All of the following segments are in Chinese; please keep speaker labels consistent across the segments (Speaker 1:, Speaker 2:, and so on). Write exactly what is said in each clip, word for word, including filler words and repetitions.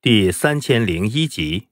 Speaker 1: 第三千零一集。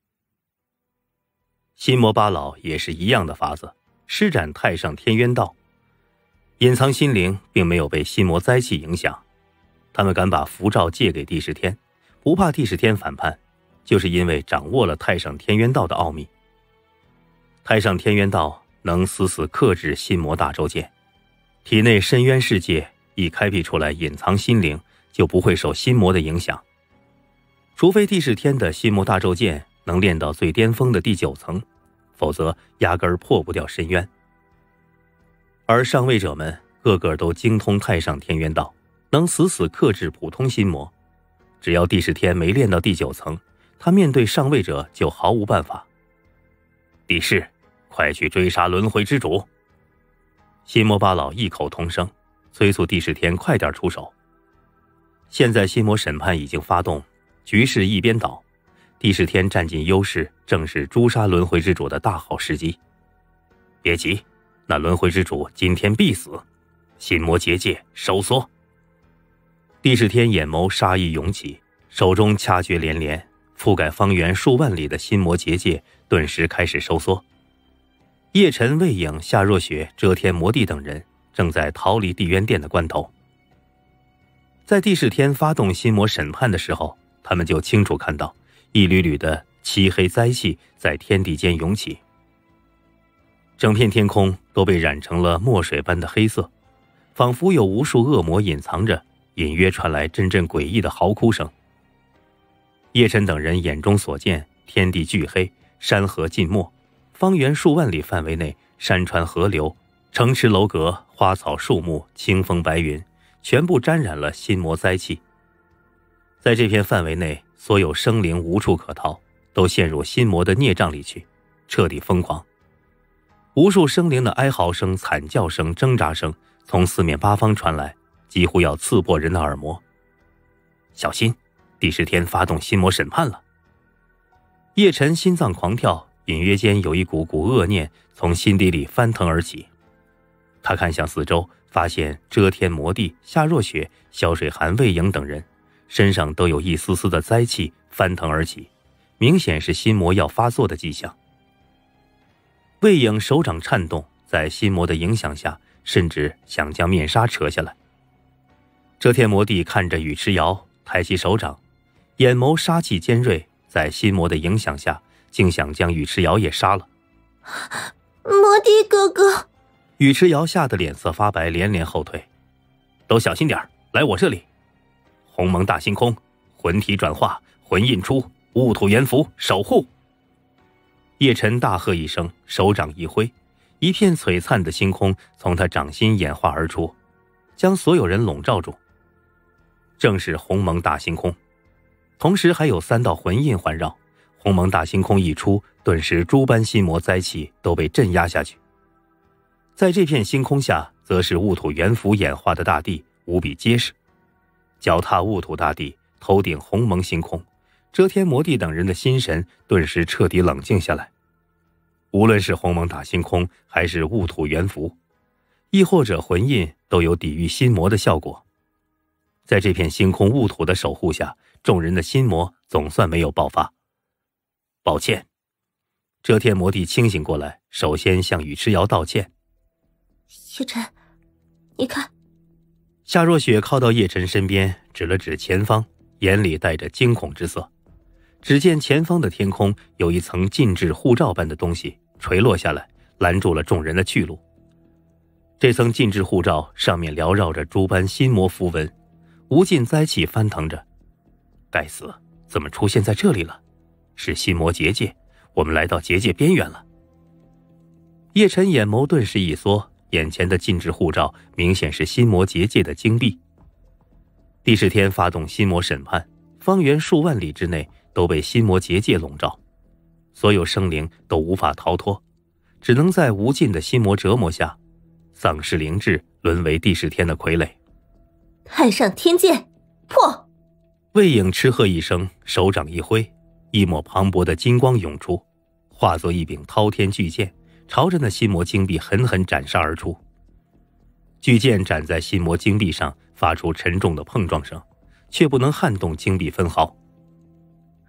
Speaker 1: 心魔八老也是一样的法子，施展太上天渊道，隐藏心灵并没有被心魔灾气影响。他们敢把符咒借给帝释天，不怕帝释天反叛，就是因为掌握了太上天渊道的奥秘。太上天渊道能死死克制心魔大咒剑，体内深渊世界一开辟出来，隐藏心灵就不会受心魔的影响。除非帝释天的心魔大咒剑能练到最巅峰的第九层，否则压根儿破不掉深渊。而上位者们个个都精通太上天渊道，能死死克制普通心魔。只要帝释天没练到第九层，他面对上位者就毫无办法。帝释，快去追杀轮回之主！心魔八老异口同声，催促帝释天快点出手。现在心魔审判已经发动，局势一边倒，帝释天占尽优势，正是诛杀轮回之主的大好时机。别急，那轮回之主今天必死，心魔结界收缩。帝释天眼眸杀意涌起，手中掐诀连连，覆盖方圆数万里的心魔结界顿时开始收缩。叶晨、魏影、夏若雪、遮天魔帝等人正在逃离地渊殿的关头。在帝释天发动心魔审判的时候，他们就清楚看到一缕缕的漆黑灾气在天地间涌起，整片天空都被染成了墨水般的黑色，仿佛有无数恶魔隐藏着，隐约传来阵阵诡异的嚎哭声。叶晨等人眼中所见，天地巨黑，山河尽没，方圆数万里范围内，山川河流、城池楼阁、花草树木、清风白云，全部沾染了心魔灾气。在这片范围内，所有生灵无处可逃，都陷入心魔的孽障里去，彻底疯狂。无数生灵的哀嚎声、惨叫声、挣扎声从四面八方传来，几乎要刺破人的耳膜。小心，帝释天发动心魔审判了。叶晨心脏狂跳，隐约间有一股股恶念从心底里翻腾而起。他看向四周，发现遮天魔帝、夏若雪、萧水寒、魏影等人身上都有一丝丝的灾气翻腾而起，明显是心魔要发作的迹象。魏影手掌颤动，在心魔的影响下，甚至想将面纱扯下来。遮天魔帝看着宇池瑶，抬起手掌，眼眸杀气尖锐，在心魔的影响下，竟想将宇池瑶也杀了。
Speaker 2: 魔帝哥哥！
Speaker 1: 宇池瑶吓得脸色发白，连连后退。都小心点，来我这里。鸿蒙大星空，魂体转化，魂印出，雾土元符，守护。叶晨大喝一声，手掌一挥，一片璀璨的星空从他掌心演化而出，将所有人笼罩住。正是鸿蒙大星空，同时还有三道魂印环绕。鸿蒙大星空一出，顿时诸般心魔灾气都被镇压下去。在这片星空下，则是雾土元符演化的大地，无比结实。脚踏雾土大地，头顶鸿蒙星空，遮天魔帝等人的心神顿时彻底冷静下来。无论是鸿蒙大星空，还是雾土元符，亦或者魂印，都有抵御心魔的效果。在这片星空雾土的守护下，众人的心魔总算没有爆发。抱歉。遮天魔帝清醒过来，首先向宇池瑶道歉。
Speaker 2: 叶晨，你看。
Speaker 1: 夏若雪靠到叶晨身边，指了指前方，眼里带着惊恐之色。只见前方的天空有一层禁制护罩般的东西垂落下来，拦住了众人的去路。这层禁制护罩上面缭绕着诸般心魔符文，无尽灾气翻腾着。该死，怎么出现在这里了？是心魔结界，我们来到结界边缘了。叶晨眼眸顿时一缩，眼前的禁制护罩明显是心魔结界的晶壁。帝释天发动心魔审判，方圆数万里之内都被心魔结界笼罩，所有生灵都无法逃脱，只能在无尽的心魔折磨下丧失灵智，沦为帝释天的傀儡。
Speaker 2: 太上天剑破！
Speaker 1: 魏影嗤喝一声，手掌一挥，一抹磅礴的金光涌出，化作一柄滔天巨剑，朝着那心魔晶壁狠狠斩杀而出。巨剑斩在心魔晶壁上，发出沉重的碰撞声，却不能撼动晶壁分毫。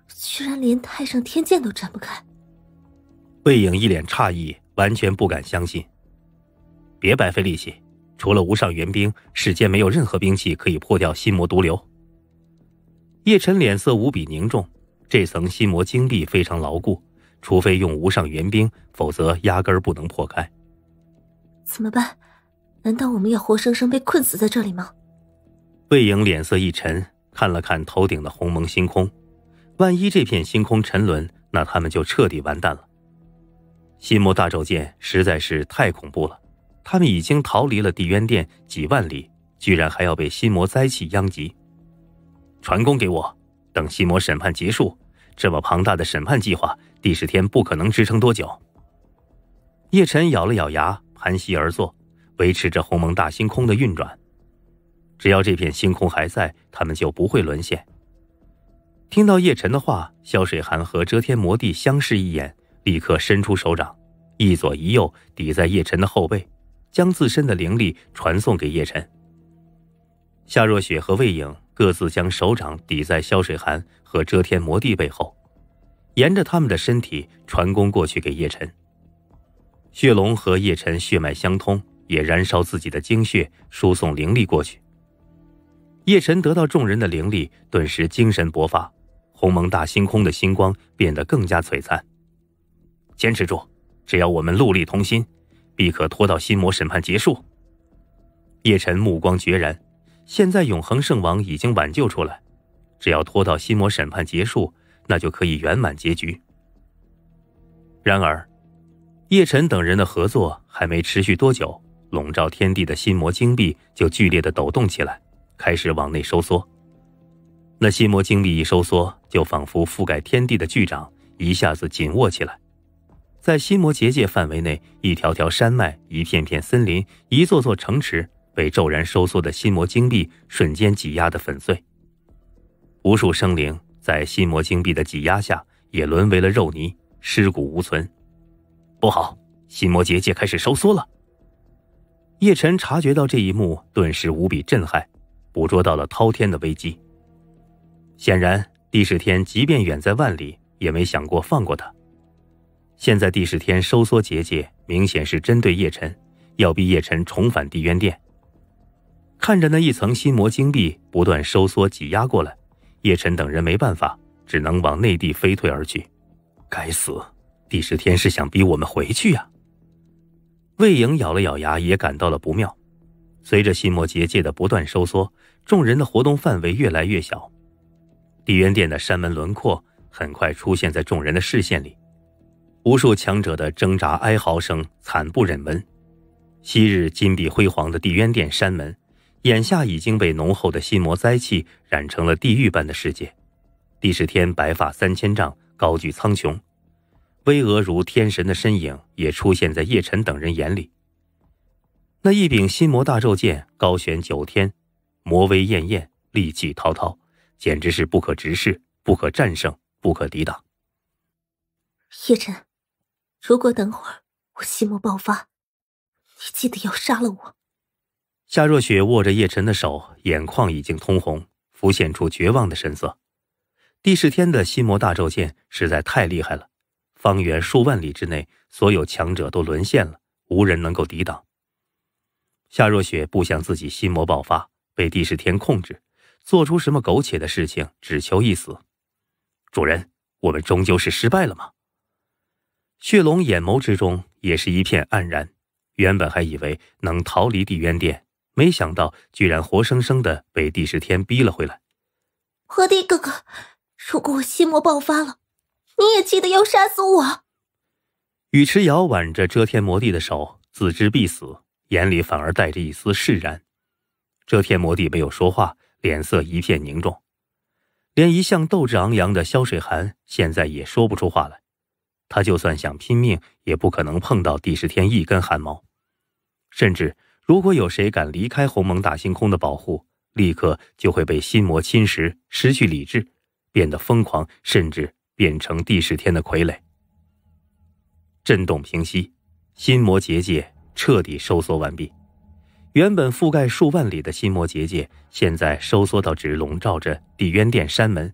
Speaker 2: 居然连太上天剑都展不开。
Speaker 1: 魏颖一脸诧异，完全不敢相信。别白费力气，除了无上元兵，世间没有任何兵器可以破掉心魔毒瘤。叶晨脸色无比凝重，这层心魔晶壁非常牢固，除非用无上元兵，否则压根儿不能破开。
Speaker 2: 怎么办？难道我们要活生生被困死在这里吗？
Speaker 1: 魏颖脸色一沉，看了看头顶的鸿蒙星空，万一这片星空沉沦，那他们就彻底完蛋了。心魔大咒剑实在是太恐怖了，他们已经逃离了地渊殿几万里，居然还要被心魔灾气殃及。传功给我，等心魔审判结束，这么庞大的审判计划，帝释天不可能支撑多久。叶晨咬了咬牙，盘膝而坐，维持着鸿蒙大星空的运转。只要这片星空还在，他们就不会沦陷。听到叶晨的话，萧水寒和遮天魔帝相视一眼，立刻伸出手掌，一左一右抵在叶晨的后背，将自身的灵力传送给叶晨。夏若雪和魏颖各自将手掌抵在萧水寒和遮天魔帝背后，沿着他们的身体传功过去给叶晨。血龙和叶晨血脉相通，也燃烧自己的精血，输送灵力过去。叶晨得到众人的灵力，顿时精神勃发，鸿蒙大星空的星光变得更加璀璨。坚持住，只要我们戮力同心，必可拖到心魔审判结束。叶晨目光决然，现在永恒圣王已经挽救出来，只要拖到心魔审判结束，那就可以圆满结局。然而叶晨等人的合作还没持续多久，笼罩天地的心魔晶壁就剧烈地抖动起来，开始往内收缩。那心魔晶壁一收缩，就仿佛覆盖天地的巨掌一下子紧握起来。在心魔结界范围内，一条条山脉，一片片森林，一座座城池，被骤然收缩的心魔晶壁瞬间挤压得粉碎。无数生灵在心魔晶壁的挤压下也沦为了肉泥，尸骨无存。不好，心魔结界开始收缩了。叶晨察觉到这一幕，顿时无比震撼，捕捉到了滔天的危机。显然帝释天即便远在万里，也没想过放过他。现在帝释天收缩结界，明显是针对叶晨，要逼叶晨重返地渊殿。看着那一层心魔晶壁不断收缩挤压过来，叶晨等人没办法，只能往内地飞退而去。该死，帝释天是想逼我们回去呀！魏颖咬了咬牙，也感到了不妙。随着心魔结界的不断收缩，众人的活动范围越来越小。地渊殿的山门轮廓很快出现在众人的视线里，无数强者的挣扎哀嚎声惨不忍闻。昔日金碧辉煌的地渊殿山门，眼下已经被浓厚的心魔灾气染成了地狱般的世界。帝释天白发三千丈，高踞苍穹，巍峨如天神的身影也出现在叶晨等人眼里。那一柄心魔大咒剑高悬九天，魔威艳艳，戾气滔滔，简直是不可直视，不可战胜，不可抵挡。
Speaker 2: 叶晨，如果等会儿我心魔爆发，你记得要杀了我。
Speaker 1: 夏若雪握着叶晨的手，眼眶已经通红，浮现出绝望的神色。帝释天的心魔大咒剑实在太厉害了，方圆数万里之内，所有强者都沦陷了，无人能够抵挡。夏若雪不想自己心魔爆发，被帝释天控制，做出什么苟且的事情，只求一死。主人，我们终究是失败了吗？血龙眼眸之中也是一片黯然，原本还以为能逃离地渊殿，没想到居然活生生的被帝释天逼了回来。
Speaker 2: 魔帝哥哥，如果我心魔爆发了，你也记得要杀死我。
Speaker 1: 尉迟遥挽着遮天魔帝的手，自知必死，眼里反而带着一丝释然。遮天魔帝没有说话，脸色一片凝重。连一向斗志昂扬的萧水寒现在也说不出话来，他就算想拼命，也不可能碰到帝释天一根汗毛。甚至如果有谁敢离开鸿蒙大星空的保护，立刻就会被心魔侵蚀，失去理智，变得疯狂，甚至变成帝释天的傀儡。震动平息，心魔结界彻底收缩完毕。原本覆盖数万里的心魔结界，现在收缩到只笼罩着地渊殿山门，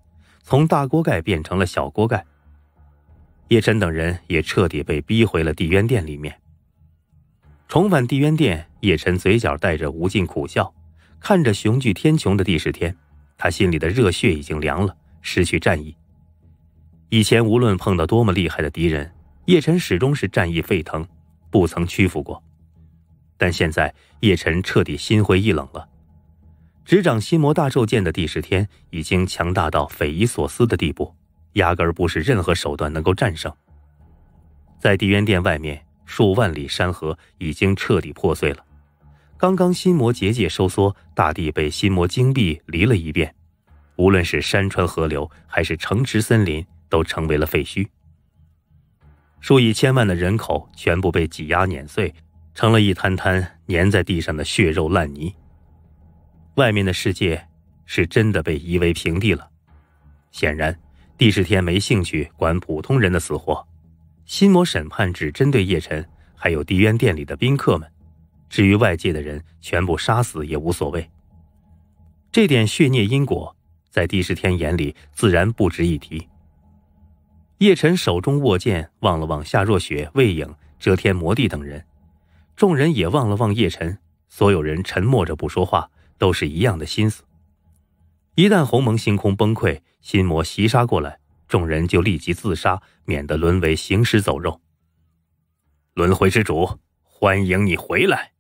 Speaker 1: 从大锅盖变成了小锅盖。叶晨等人也彻底被逼回了地渊殿里面。重返地渊殿，叶晨嘴角带着无尽苦笑，看着雄踞天穹的帝释天，他心里的热血已经凉了，失去战意。以前无论碰到多么厉害的敌人，叶晨始终是战意沸腾，不曾屈服过。但现在叶晨彻底心灰意冷了。执掌心魔大咒剑的帝释天已经强大到匪夷所思的地步，压根儿不是任何手段能够战胜。在地渊殿外面，数万里山河已经彻底破碎了。刚刚心魔结界收缩，大地被心魔晶壁离了一遍，无论是山川河流还是城池森林，都成为了废墟。数以千万的人口全部被挤压碾碎，成了一滩滩粘在地上的血肉烂泥。外面的世界是真的被夷为平地了。显然帝释天没兴趣管普通人的死活，心魔审判只针对叶晨还有地渊殿里的宾客们，至于外界的人全部杀死也无所谓。这点血孽因果在帝释天眼里自然不值一提。叶晨手中握剑，望了望夏若雪、魏影、遮天魔帝等人，众人也望了望叶晨，所有人沉默着不说话，都是一样的心思。一旦鸿蒙星空崩溃，心魔袭杀过来，众人就立即自杀，免得沦为行尸走肉。轮回之主，欢迎你回来。